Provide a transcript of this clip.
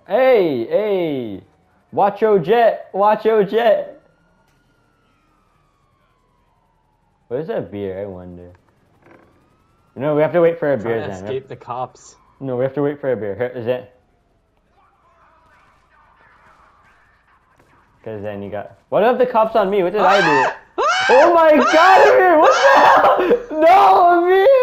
Hey, hey. Watch your jet. Watch your jet. Where's that beer? I wonder. No, we have to wait for a beer. Escape the cops. No, we have to wait for a beer. Is it? Because then you got. What if the cops on me? What did I do? Oh my God, Abeer! What the hell? No, Abeer!